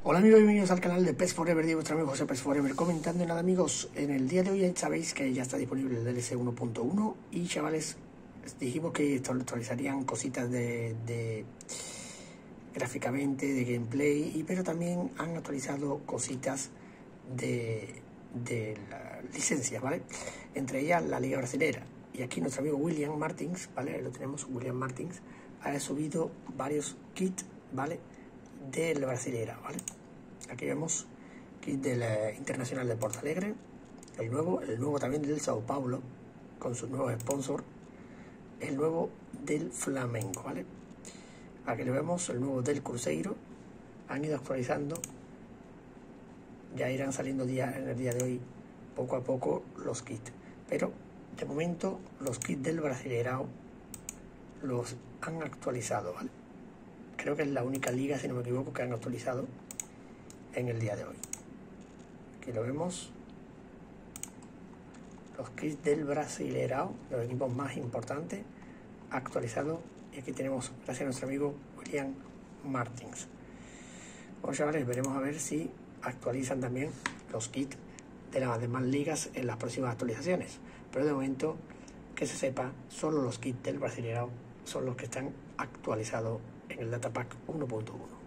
Hola amigos, bienvenidos al canal de PES Forever, de vuestro amigo José PES Forever, comentando. Y nada amigos, en el día de hoy ya sabéis que ya está disponible el DLC 1.1 y chavales, dijimos que actualizarían cositas de gráficamente, de gameplay, pero también han actualizado cositas de las licencias, ¿vale? Entre ellas la Liga Brasilera. Y aquí nuestro amigo William Martins, ¿vale? Lo tenemos, William Martins, ha subido varios kits, ¿vale? Del Brasilera, ¿vale? Aquí vemos kit del Internacional de Porto Alegre, el nuevo también del Sao Paulo, con su nuevo sponsor, el nuevo del Flamengo, ¿vale? Aquí le vemos el nuevo del Cruzeiro. Han ido actualizando, ya irán saliendo en el día de hoy poco a poco los kits, pero de momento los kits del Brasileirao los han actualizado, ¿vale? Creo que es la única liga, si no me equivoco, que han actualizado en el día de hoy. Aquí lo vemos, los kits del Brasileirao, los equipos más importantes, actualizados. Y aquí tenemos, gracias a nuestro amigo William Martins. Bueno chavales, veremos a ver si actualizan también los kits de las demás ligas en las próximas actualizaciones. Pero de momento, que se sepa, solo los kits del Brasileirao son los que están actualizados en el Datapack 1.1.